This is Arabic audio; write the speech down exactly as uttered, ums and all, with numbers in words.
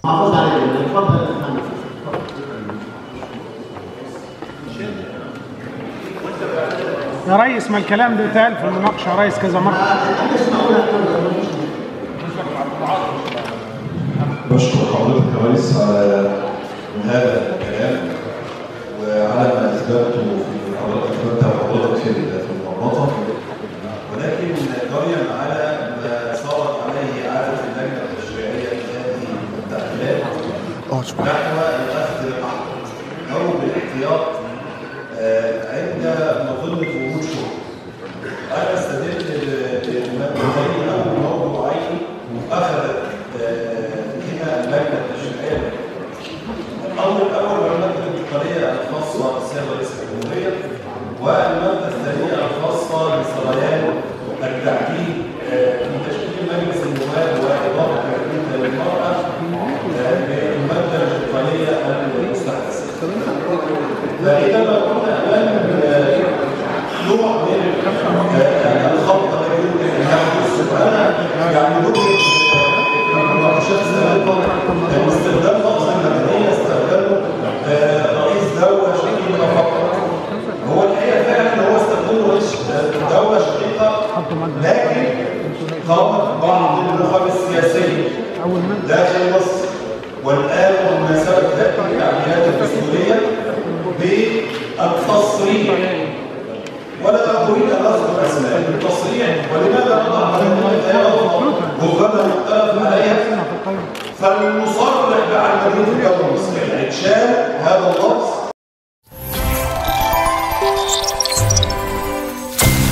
حافظ عليه. اتفضل يا ريس، ما الكلام ده اتقال في المناقشه يا ريس كذا مره. بشكر حضرتك يا ريس على هذا الكلام وعلى ما اثبته في حضرتك انت وحضرتك في المربطه، ولكن جريا على ما صارت عليه عاده اللجنه التشريعيه في هذه التعديلات نحو الاخذ بالعقل او بالاحتياط عند مظنه وجود شغل. انا استدل بمبدئين او موضوعين اخذت بها اللجنه التشريعيه. الامر الاول هو الماده الانتقاليه الخاصه بالسيد رئيس الجمهوريه، والماده الثانيه الخاصه بسريان التعديل في تشكيل مجلس النواب واضافه الوحده للمراه بالماده الانتقاليه المستحدثه. فاذا ما كنا امام نوع من الخلطه التي يمكن ان تحدث، وانا يعني ندرك المناقشات السابقه استخدام لفظ المدنيه استخدامه رئيس دوله شقيقه فقط. هو الحقيقه فعلا هو استخدامه رئيس دوله شقيقه، لكن قامت بعض النخب السياسيه داخل مصر والان بمناسبه هذه التعديلات الدستوريه بالتصريح، ولا اريد ان اذكر اسماء التصريح، ولماذا نضع هذه الايات ربما مختلف عليها، فالمصرح بعد مدينه الدوله المصريه شال هذا اللفظ